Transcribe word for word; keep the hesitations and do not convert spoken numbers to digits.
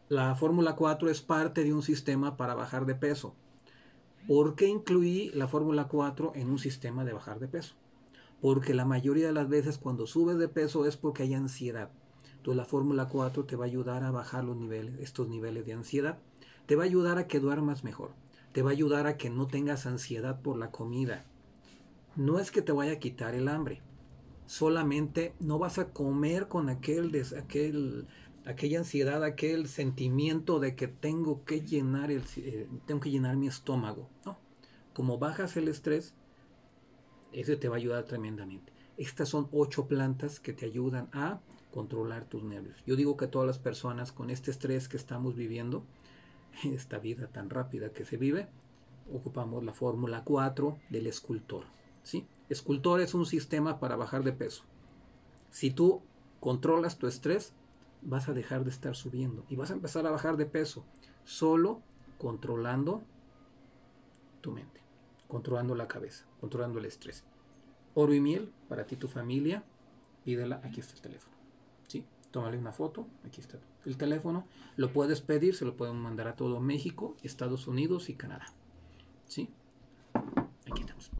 La fórmula cuatro es parte de un sistema para bajar de peso. ¿Por qué incluí la fórmula cuatro en un sistema de bajar de peso? Porque la mayoría de las veces cuando subes de peso es porque hay ansiedad. Entonces la fórmula cuatro te va a ayudar a bajar los niveles, estos niveles de ansiedad. Te va a ayudar a que duermas mejor. Te va a ayudar a que no tengas ansiedad por la comida. No es que te vaya a quitar el hambre. Solamente no vas a comer con aquel, des, aquel aquella ansiedad, aquel sentimiento de que tengo que llenar el, eh, tengo que llenar mi estómago. No. Como bajas el estrés, ese te va a ayudar tremendamente. Estas son ocho plantas que te ayudan a controlar tus nervios. Yo digo que todas las personas con este estrés que estamos viviendo, esta vida tan rápida que se vive, ocupamos la fórmula cuatro del escultor. ¿Sí? Escultor es un sistema para bajar de peso. Si tú controlas tu estrés, vas a dejar de estar subiendo y vas a empezar a bajar de peso solo controlando tu mente, controlando la cabeza, controlando el estrés. Oro y miel para ti y tu familia, pídela, aquí está el teléfono. ¿Sí? Tómale una foto, aquí está el teléfono. Lo puedes pedir, se lo pueden mandar a todo México, Estados Unidos y Canadá. ¿Sí?